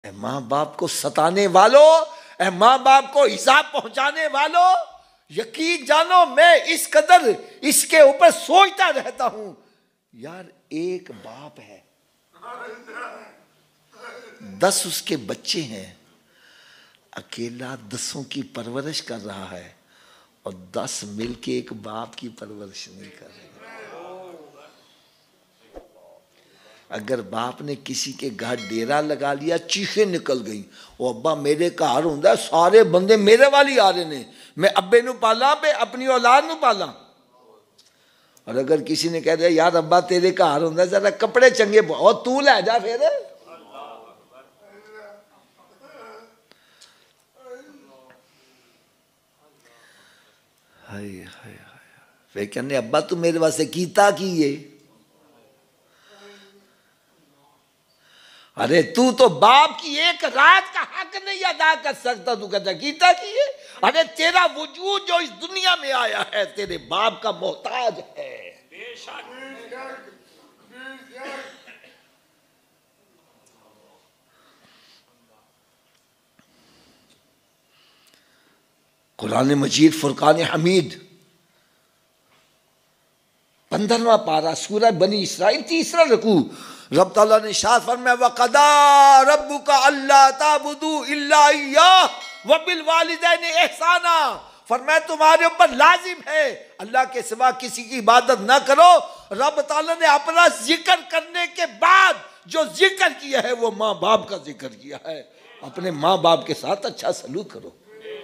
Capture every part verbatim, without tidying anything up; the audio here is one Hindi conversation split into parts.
ए माँ बाप को सताने वालों, ए माँ बाप को हिसाब पहुंचाने वालों, यकीन जानो मैं इस कदर इसके ऊपर सोचता रहता हूं। यार एक बाप है, दस उसके बच्चे हैं, अकेला दसों की परवरिश कर रहा है और दस मिलके एक बाप की परवरिश नहीं कर रहे। अगर बाप ने किसी के घर डेरा लगा लिया, चीखें निकल गई, वो अब्बा मेरे घर होंदा सारे बंदे मेरे वाली आ रहे ने, मैं अब्बे नू पाला पे अपनी औलाद नू पाला। और अगर किसी ने कह दिया यार अब्बा तेरे घर होंदा जरा कपड़े चंगे बहुत तू लै जा, फिर हाय हाय हाय फिर कहने अब्बा तू मेरे वास्ते कीता की है? अरे तू तो बाप की एक रात का हक नहीं अदा कर सकता, तू कहता कीता की है? अरे तेरा वजूद जो इस दुनिया में आया है तेरे बाप का मोहताज है। कुरान मजीद फुरकान हमीद पंद्रहवां पारा सूरह बनी इसराइल तीसरा रकू, रब ताला ने शाद फरमाया वक़दा रब्बुका अल्ला ताबुदू इल्ला इय्याह व बिल वालिदैन एहसाना। फरमाया तुम्हारे ऊपर लाजिम है अल्लाह के सिवा किसी की इबादत ना करो। रब ताला ने अपना जिक्र करने के बाद जो जिक्र किया है वो माँ बाप का जिक्र किया है। अपने माँ बाप के साथ अच्छा सलूक करो।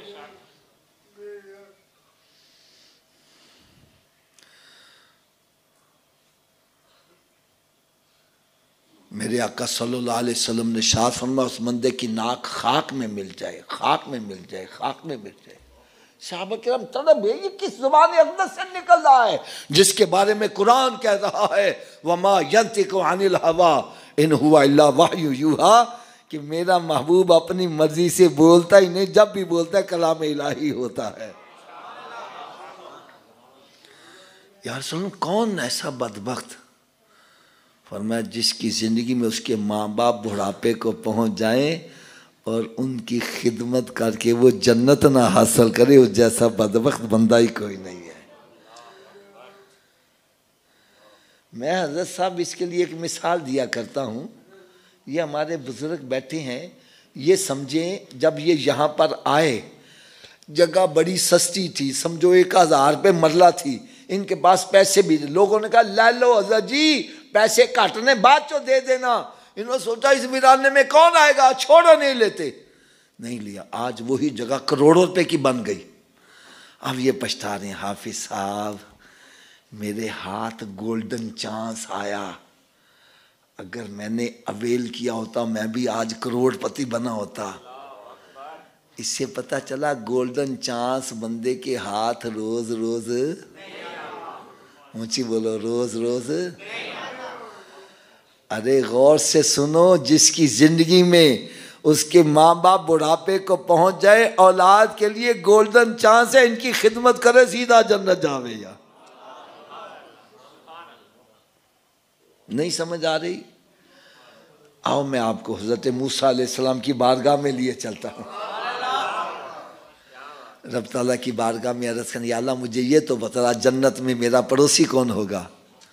मेरे आका सल्लल्लाहु अलैहि वसल्लम ने शाद फरमाया उस बंदे की नाक खाक में मिल जाए, खाक में मिल जाए, खाक में मिल जाए। साहबा किराम तड़प गए, ये किस ज़ुबान अक़दस से निकल रहा है जिसके बारे में कुरान कह रहा है वमा यंतिकु अनिल हवा इन हुवा इल्ला वहयु यूहा, कि मेरा महबूब अपनी मर्जी से बोलता ही नहीं, जब भी बोलता है कलाम इलाही होता है। यार सुनो, कौन ऐसा बदबख्त फरमाया जिसकी ज़िंदगी में उसके माँ बाप बुढ़ापे को पहुँच जाएं और उनकी खिदमत करके वो जन्नत ना हासिल करे, उस जैसा बदबख्त बंदा ही कोई नहीं है। मैं हज़रत साहब इसके लिए एक मिसाल दिया करता हूँ। ये हमारे बुज़ुर्ग बैठे हैं, ये समझें जब ये यहाँ पर आए जगह बड़ी सस्ती थी, समझो एक हज़ार रुपये मरला थी, इनके पास पैसे भी, लोगों ने कहा ला लो हज़रत जी पैसे काटने बाद चो दे देना। इन्होंने सोचा इस वीराने में कौन आएगा, छोड़ो, नहीं लेते, नहीं लिया। आज वही जगह करोड़ों रुपए की बन गई। अब ये पछता रहे हैं हाफिज साहब मेरे हाथ गोल्डन चांस आया, अगर मैंने अवेल किया होता मैं भी आज करोड़पति बना होता। इससे पता चला गोल्डन चांस बंदे के हाथ रोज रोज, ऊंची बोलो, रोज रोज। अरे गौर से सुनो, जिसकी जिंदगी में उसके माँ बाप बुढ़ापे को पहुंच जाए, औलाद के लिए गोल्डन चांस है, इनकी खिदमत करे सीधा जन्नत जावे। या नहीं समझ आ रही? आओ मैं आपको हजरत मूसा अलैहिस्सलाम की बारगाह में लिए चलता हूँ। रब ताला की बारगाह में अर्ज़ करनी, या अल्लाह मुझे ये तो बता जन्नत में मेरा पड़ोसी कौन होगा।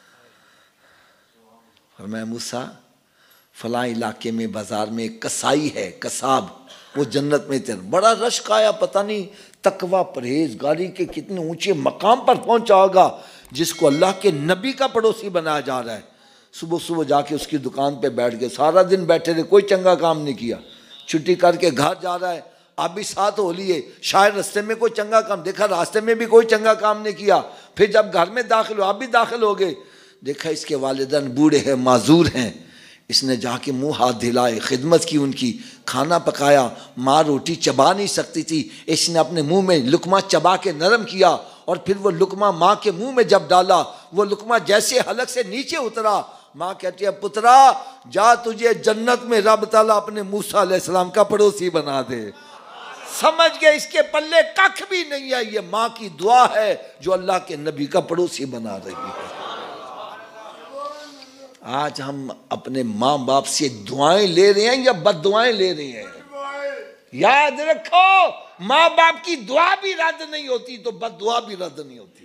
और मैं मूसा फलां इलाके में बाज़ार में एक कसाई है, कसाब, वो जन्नत में तेरा बड़ा रश्क आया, पता नहीं तकवा परहेजगारी के कितने ऊंचे मकाम पर पहुंचा होगा, जिसको अल्लाह के नबी का पड़ोसी बनाया जा रहा है। सुबह सुबह जाके उसकी दुकान पे बैठ गए, सारा दिन बैठे रहे, कोई चंगा काम नहीं किया। छुट्टी करके घर जा रहा है, आप भी साथ हो लिए, शायद रास्ते में कोई चंगा काम देखा, रास्ते में भी कोई चंगा काम नहीं किया। फिर जब घर में दाखिल हो, आप भी दाखिल हो गए, देखा इसके वालिदैन बूढ़े हैं, माजूर हैं। इसने जाके मुंह हाथ दिलाए, खिदमत की उनकी, खाना पकाया। माँ रोटी चबा नहीं सकती थी, इसने अपने मुंह में लुकमा चबा के नरम किया और फिर वो लुकमा माँ के मुंह में जब डाला, वो लुकमा जैसे हलक से नीचे उतरा, माँ कहती है पुत्रा जा, तुझे जन्नत में रब ताला अपने मूसा अलैहिस्सलाम का पड़ोसी बना दे। समझ गए इसके पल्ले कख भी नहीं है, ये माँ की दुआ है जो अल्लाह के नबी का पड़ोसी बना रही है। आज हम अपने माँ बाप से दुआएं ले रहे हैं या बद्दुआएं ले रहे हैं? याद रखो, माँ बाप की दुआ भी रद्द नहीं होती तो बद्दुआ भी रद्द नहीं होती।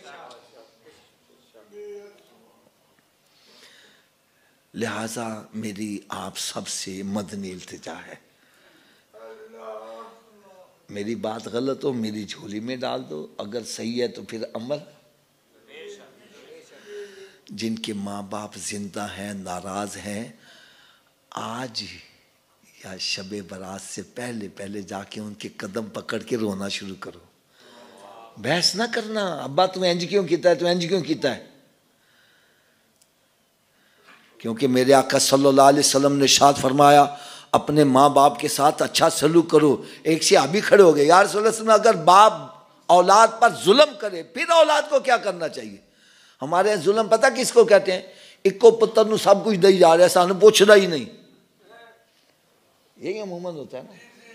लिहाजा मेरी आप सबसे मदनी इल्तिजा है, मेरी बात गलत हो मेरी झोली में डाल दो, अगर सही है तो फिर अमल। जिनके माँ बाप जिंदा हैं, नाराज हैं, आज या शबे बरात से पहले पहले जाके उनके कदम पकड़ के रोना शुरू करो। बहस ना करना, अब्बा तू इंज क्यों कीता है, तू इंज क्यों कीता है। क्योंकि मेरे आका सल्लल्लाहु अलैहि वसल्लम ने इरशाद फरमाया, अपने माँ बाप के साथ अच्छा सलूक करो। एक से अभी खड़े हो गए, यार सल्लल्लाहु अलैहि वसल्लम अगर बाप औलाद पर जुल्म करे फिर औलाद को क्या करना चाहिए? हमारे यहाँ जुल्म पता किसको कहते हैं? इक्को पुत्र नू सब कुछ दई जा रहा है, सानू पूछना ही नहीं, यही अमूमन होता है ना।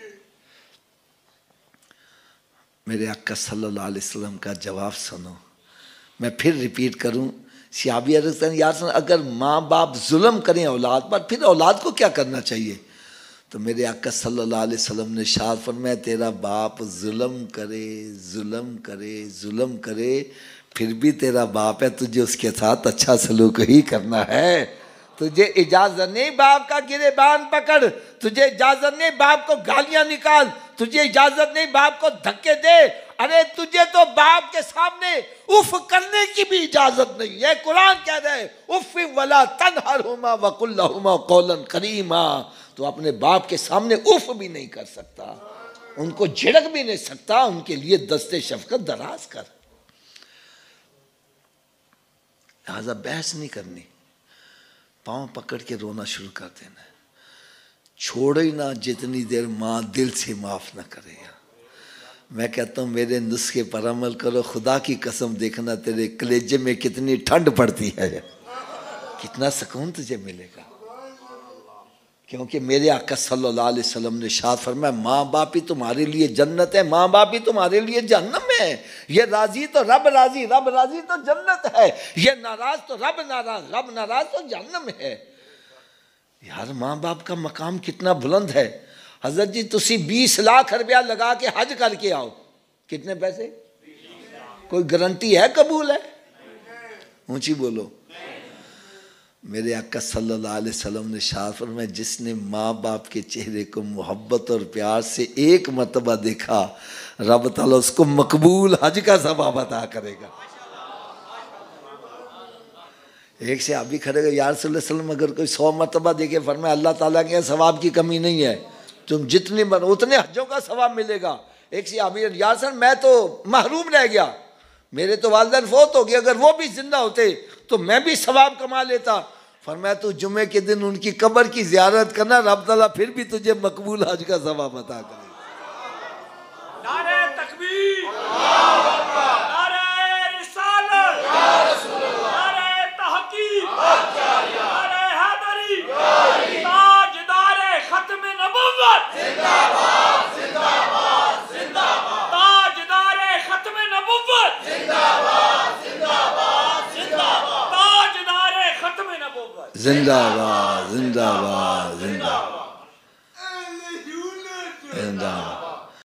मेरे आका सल्लल्लाहु अलैहि वसल्लम का जवाब सुनो, मैं फिर रिपीट करूं। सियाबी अर्ज़ करें, यार सुन, अगर माँ बाप जुल्म करें औलाद पर फिर औलाद को क्या करना चाहिए? तो मेरे आका सल्लल्लाहु अलैहि वसल्लम ने इरशाद फरमाया, तेरा बाप जुल्म करे जुल्म करे जुल्म करे फिर भी तेरा बाप है, तुझे उसके साथ अच्छा सलूक ही करना है। तुझे इजाजत नहीं बाप का गिरेबान पकड़, तुझे इजाजत नहीं बाप को गालियां निकाल, तुझे इजाजत नहीं बाप को धक्के दे, अरे तुझे तो बाप के सामने उफ करने की भी इजाजत नहीं है। कुरान कह रहा है, उफ वला तनहरहुमा वकुल लहुमा कौलन करीमा। तो अपने बाप के सामने उफ भी नहीं कर सकता, उनको झिड़क भी नहीं सकता, उनके लिए दस्ते शफकत दराज कर। लिहाजा बहस नहीं करनी, पाँव पकड़ के रोना शुरू कर देना, छोड़ो ही ना जितनी देर माँ दिल से माफ ना करे। मैं कहता हूँ मेरे नुस्खे पर अमल करो, खुदा की कसम देखना तेरे कलेजे में कितनी ठंड पड़ती है, कितना सुकून तुझे मिलेगा। क्योंकि मेरे आका सल्लल्लाहु अलैहि वसल्लम ने इरशाद फरमाया, माँ बाप ही तुम्हारे लिए जन्नत है, माँ बाप ही तुम्हारे लिए जहन्नम है। ये राजी तो रब राजी, रब राजी तो जन्नत है, ये नाराज तो रब नाराज, रब नाराज तो जहन्नम है। यार माँ बाप का मकाम कितना बुलंद है। हजरत जी तुसी बीस लाख रुपया लगा के हज करके आओ, कितने पैसे? कोई गारंटी है कबूल है? ऊंची बोलो। मेरे आका सल्लल्लाहु अलैहि वसल्लम ने इरशाद फरमाया, जिसने माँ बाप के चेहरे को मोहब्बत और प्यार से एक मर्तबा देखा, रब ताला उसको मकबूल हज का सवाब अता करेगा। एक से आप भी खड़े गए, यार सल्लल्लाहु अलैहि वसल्लम अगर कोई सौ मर्तबा देखे, फरमाया अल्लाह ताला के सवाब की कमी नहीं है, तुम जितने बन उतने हजों का सवाब मिलेगा। एक से आप, यार सर मैं तो महरूम रह गया, मेरे तो वालिदैन फौत हो गए, अगर वो भी जिंदा होते तो मैं भी सवाब कमा लेता। फरमाया तू जुमे के दिन उनकी कब्र की ज़ियारत करना, रब ताला फिर भी तुझे मकबूल हज का सवाब अता करेगा। नारे तकबीर, नारे रिसालत, नारे तहकीक, नारे हैदरी, ताजदारे खत्म नबुव्वत जिंदाबाद जिंदाबाद जिंदाबाद, ताजदारे खत्म नबुव्वत जिंदाबाद जिंदाबाद जिंदाबाद, ताजदारे खत्म नबुव्वत जिंदाबाद जिंदाबाद